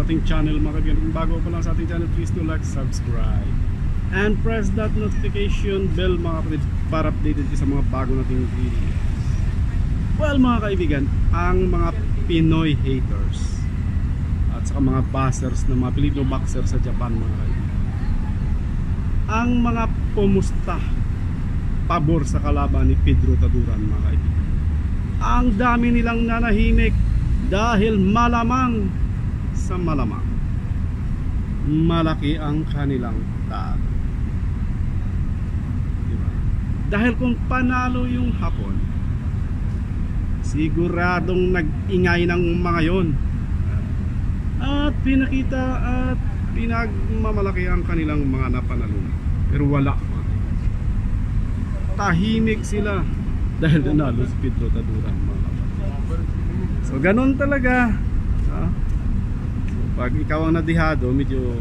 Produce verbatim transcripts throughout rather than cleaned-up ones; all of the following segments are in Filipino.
ating channel mga kaibigan. Kung bago pa lang sa ating channel, please do like, subscribe and press that notification bell mga kapatid para updated ka sa mga bago nating videos. Well mga kaibigan, ang mga Pinoy haters at saka mga bashers na mga Filipino boxer sa Japan mga kaibigan, ang mga pumusta pabor sa kalaban ni Pedro Taduran mga kaibigan, ang dami nilang nanahimik dahil malamang sa malamang malaki ang kanilang talo. Diba? Dahil kung panalo yung Hapon, siguradong nag-ingay ng mga yon at pinakita at pinagmamalaki ang kanilang mga napanalunan. Pero wala, tahimik sila dahil nanalo si Pedro Taduran mga kapatid. So ganun talaga, ha? So, pag ikaw ang nadihado, medyo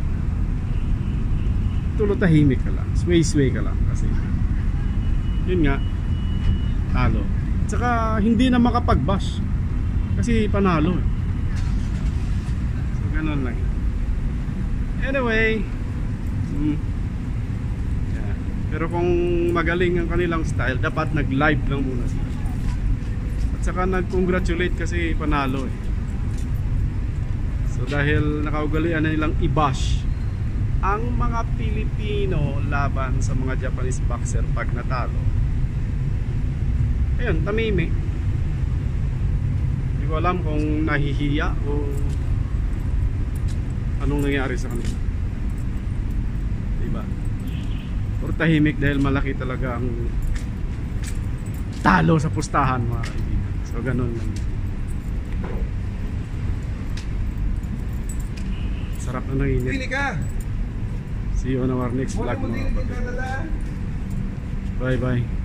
tulo tahimik ka lang, sway sway ka lang, kasi yun nga, talo. Tsaka hindi na makapag-bash kasi panalo eh. So ganun lang. Anyway, hmm, yeah. Pero kung magaling ang kanilang style, dapat nag-live lang muna sila. At saka nag-congratulate kasi panalo eh. So dahil nakaugalian na nilang i-bash ang mga Pilipino laban sa mga Japanese boxer pag natalo, ayun, tamimi. Hindi ko alam kung nahihiya o anong nangyari sa kanila, diba? Or tahimik dahil malaki talaga ang talo sa pustahan mga kaibigan. So ganun lang. Sarap na nanginit. Pili ka! See you on our next vlog mga kapatid. Bye bye.